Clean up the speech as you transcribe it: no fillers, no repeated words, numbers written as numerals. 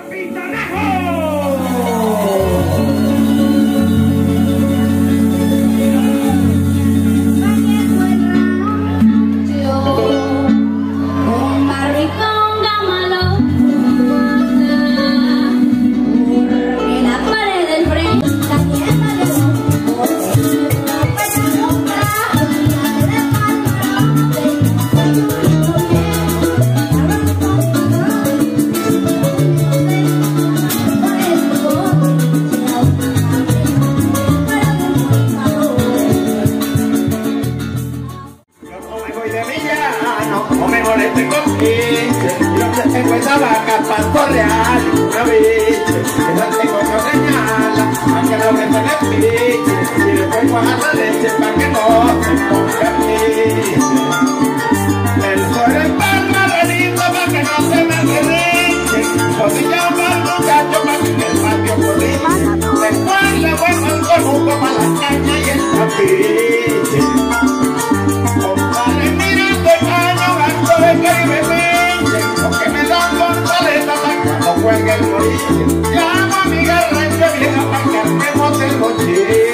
Tengo esa vaca, pasto real, una biche, esa tengo que ordeñarla, pa' que la ofrezca en el piche, y después cuajar la leche pa' que no se ponga piche. El suero en palma redito pa' que no se me derriche, rodilla para el muchacho pa' que en el patio corriche, después le vuelvo el conuco pa' la caña y el tapiche. Compadre, mira este caño, gasto de que me porque me dan Gonzaleta para cuando juegue el boliche. Llamo a mi garrancha vieja para que armemos el boliche.